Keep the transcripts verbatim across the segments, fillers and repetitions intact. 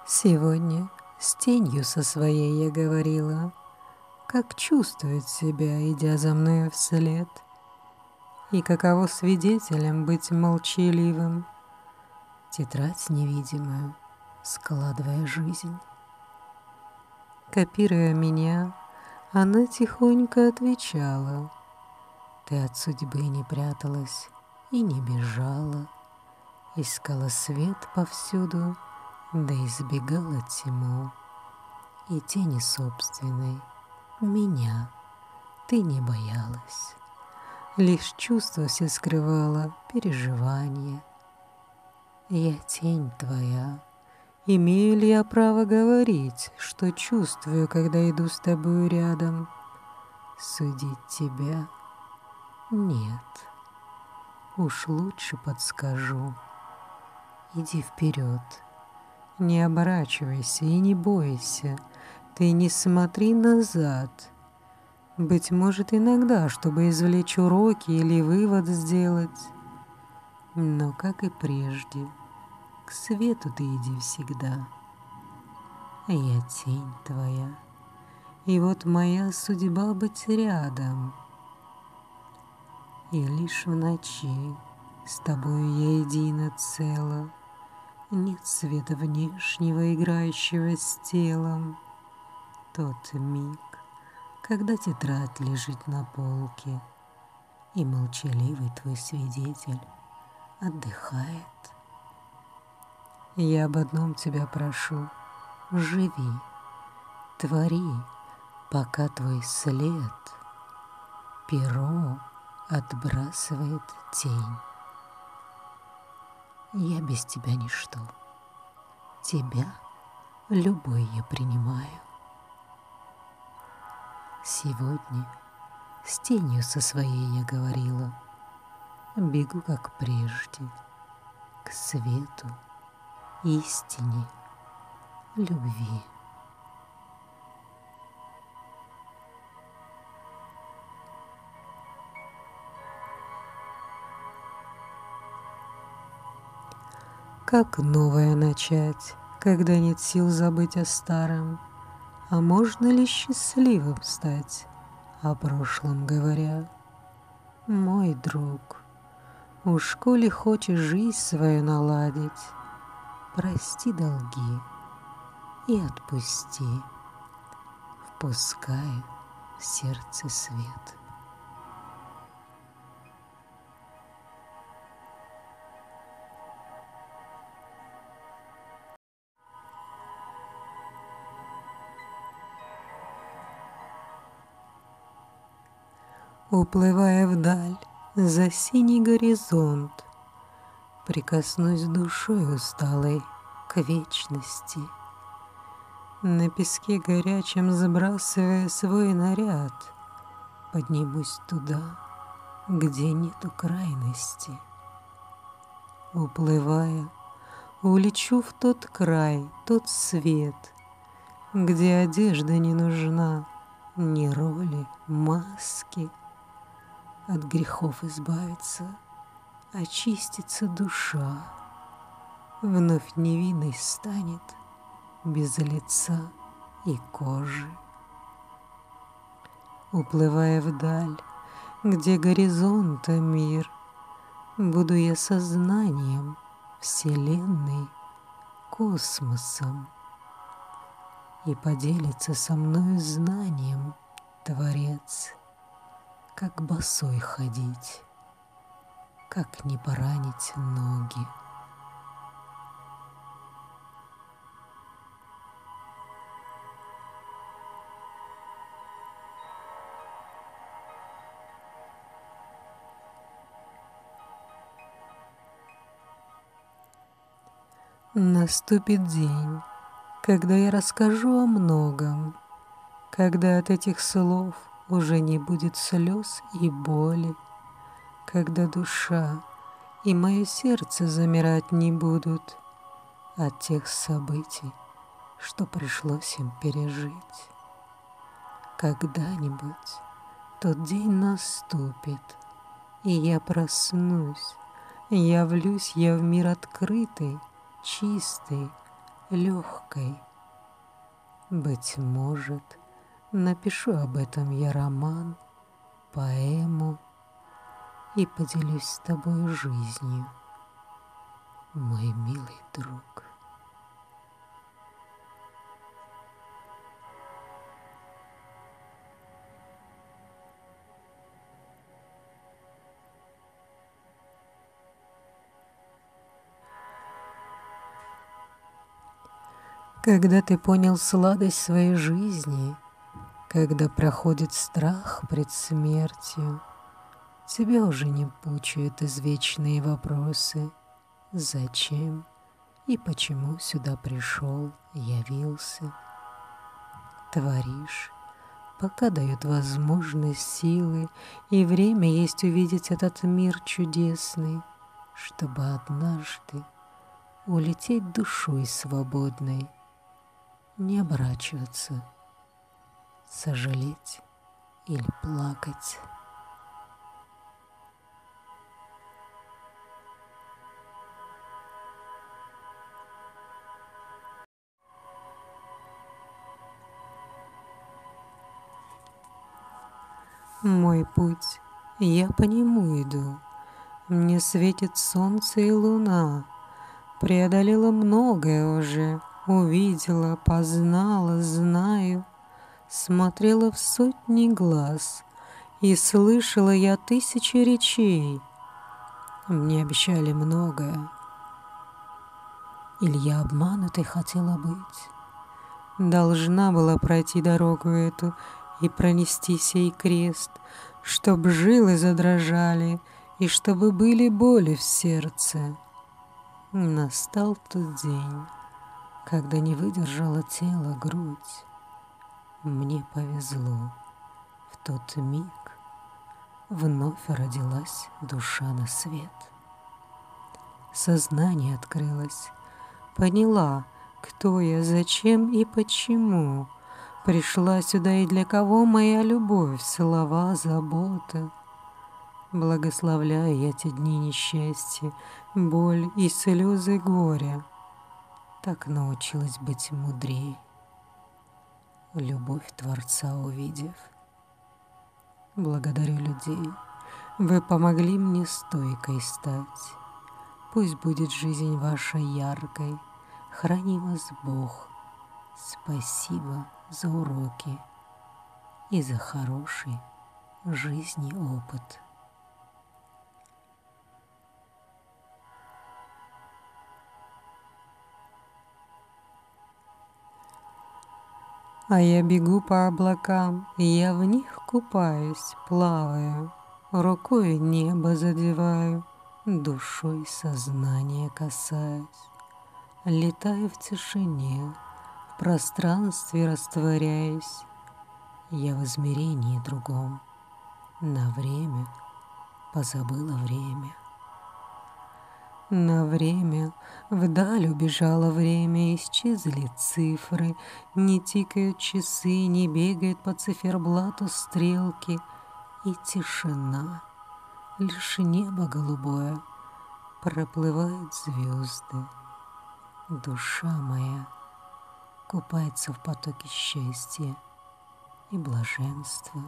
Сегодня с тенью со своей я говорила, как чувствует себя, идя за мною вслед, и каково свидетелем быть молчаливым, тетрадь невидимую, складывая жизнь. Копируя меня, она тихонько отвечала: ты от судьбы не пряталась и не бежала, искала свет повсюду, да избегала тьму и тени собственной. Меня ты не боялась, лишь чувства все скрывала, переживания. Я тень твоя, имею ли я право говорить, что чувствую, когда иду с тобой рядом? Судить тебя нет, уж лучше подскажу. Иди вперед, не оборачивайся и не бойся, ты не смотри назад. Быть может, иногда, чтобы извлечь уроки или вывод сделать, но, как и прежде, к свету ты иди всегда. Я тень твоя, и вот моя судьба быть рядом. И лишь в ночи с тобою я едино цело, нет света внешнего, играющего с телом. Тот миг, когда тетрадь лежит на полке, и молчаливый твой свидетель отдыхает. Я об одном тебя прошу: живи, твори, пока твой след перо отбрасывает тень. Я без тебя ничто, тебя любой я принимаю. Сегодня с тенью со своей я говорила, бегу, как прежде, к свету, истине, любви. Как новое начать, когда нет сил забыть о старом? А можно ли счастливым стать, о прошлом говоря? Мой друг, уж коли хочешь жизнь свою наладить, прости долги и отпусти, впуская в сердце свет. Уплывая вдаль за синий горизонт, прикоснусь душой усталой к вечности. На песке горячем забрасывая свой наряд, поднимусь туда, где нету крайности. Уплывая, улечу в тот край, тот свет, где одежда не нужна, ни роли, маски. От грехов избавиться, очистится душа, вновь невинной станет, без лица и кожи. Уплывая вдаль, где горизонта мир, буду я сознанием вселенной, космосом, и поделится со мною знанием Творец. Как босой ходить, как не поранить ноги. Наступит день, когда я расскажу о многом, когда от этих слов уже не будет слез и боли, когда душа и мое сердце замирать не будут от тех событий, что пришлось им пережить. Когда-нибудь тот день наступит, и я проснусь, явлюсь я в мир открытый, чистый, легкой. Быть может, напишу об этом я роман, поэму и поделюсь с тобой жизнью, мой милый друг. Когда ты понял сладость своей жизни, когда проходит страх пред смертью, тебя уже не пучают извечные вопросы: зачем и почему сюда пришел, явился. Творишь, пока дают возможность силы, и время есть увидеть этот мир чудесный, чтобы однажды улететь душой свободной, не оборачиваться, сожалеть или плакать. Мой путь, я по нему иду, мне светит солнце и луна, преодолела многое уже, увидела, познала, знаю, смотрела в сотни глаз, и слышала я тысячи речей. Мне обещали многое, или я обманутой хотела быть. Должна была пройти дорогу эту и пронести сей крест, чтоб жилы задрожали и чтобы были боли в сердце. Настал тот день, когда не выдержала тело грудь. Мне повезло, в тот миг вновь родилась душа на свет. Сознание открылось, поняла, кто я, зачем и почему. Пришла сюда и для кого моя любовь, слова, забота. Благословляю я те дни несчастья, боль и слезы горя. Так научилась быть мудрее, любовь Творца увидев. Благодарю людей, вы помогли мне стойкой стать. Пусть будет жизнь ваша яркой, храни вас Бог. Спасибо за уроки и за хороший жизни опыт. А я бегу по облакам, я в них купаюсь, плаваю, рукой небо задеваю, душой сознание касаюсь. Летаю в тишине, в пространстве растворяюсь. Я в измерении другом, на время позабыла время. На время вдаль убежало время, исчезли цифры, не тикают часы, не бегают по циферблату стрелки, и тишина, лишь небо голубое, проплывают звезды. Душа моя купается в потоке счастья и блаженства.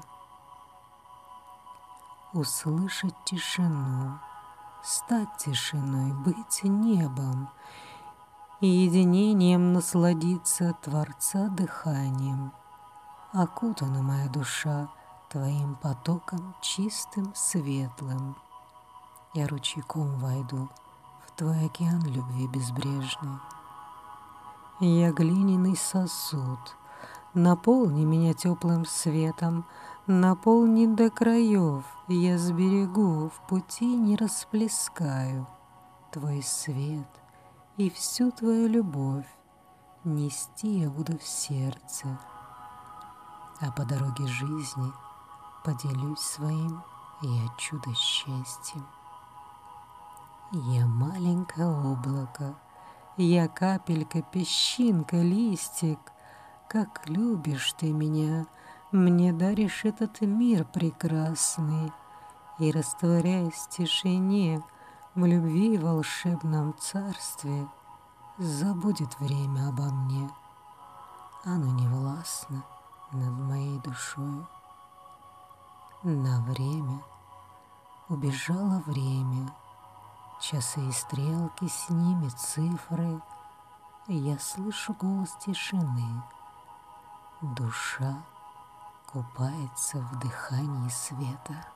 Услышать тишину, стать тишиной, быть небом и единением насладиться Творца дыханием. Окутана моя душа Твоим потоком чистым, светлым. Я ручейком войду в Твой океан любви безбрежный. Я глиняный сосуд, наполни меня теплым светом, наполни до краев, я сберегу, в пути не расплескаю Твой свет и всю Твою любовь нести я буду в сердце, а по дороге жизни поделюсь своим я чудо счастьем. Я маленькое облако, я капелька, песчинка, листик. Как любишь ты меня, мне даришь этот мир прекрасный, и, растворяясь в тишине, в любви волшебном царстве, забудет время обо мне. Оно не властно над моей душой. На время убежало время, часы и стрелки, с ними цифры. Я слышу голос тишины. Душа купается в дыхании света.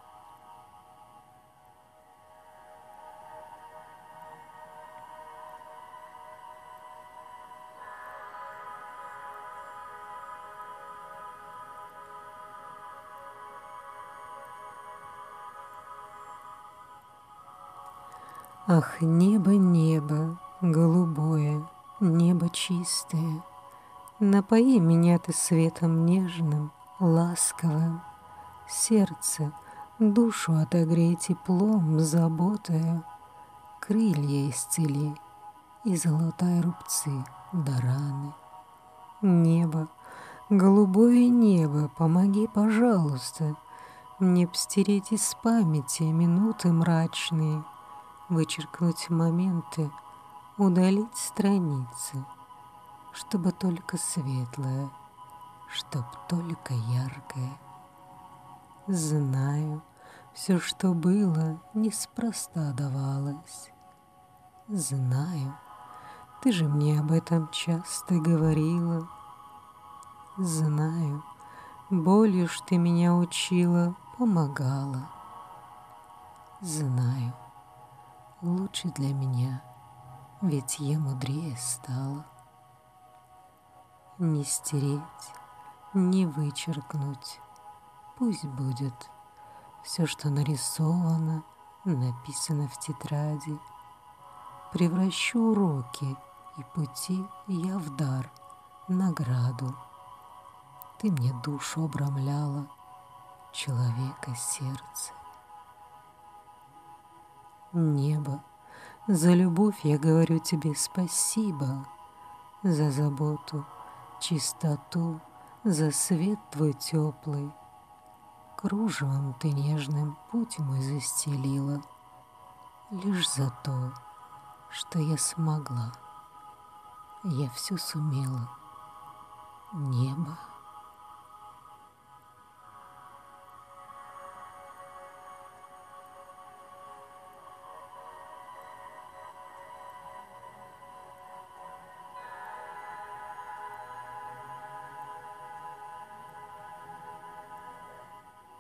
Ах, небо, небо, голубое, небо чистое, напои меня ты светом нежным, ласковым. Сердце, душу отогрей теплом, заботою. Крылья исцели и золотай рубцы да раны. Небо, голубое небо, помоги, пожалуйста, мне б стереть из памяти минуты мрачные, вычеркнуть моменты, удалить страницы, чтобы только светлое, чтоб только яркое. Знаю, все, что было, неспроста давалось. Знаю, ты же мне об этом часто говорила. Знаю, болью ж ты меня учила, помогала. Знаю, лучше для меня, ведь я мудрее стала. Не стереть, не вычеркнуть, пусть будет все, что нарисовано, написано в тетради. Превращу уроки и пути я в дар, награду. Ты мне душу обрамляла, человека сердце. Небо, за любовь я говорю тебе спасибо, за заботу, чистоту, за свет твой теплый. Кружевом ты нежным путь мой застелила, лишь за то, что я смогла, я все сумела. Небо.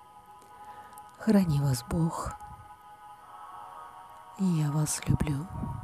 Храни вас Бог. Я вас люблю.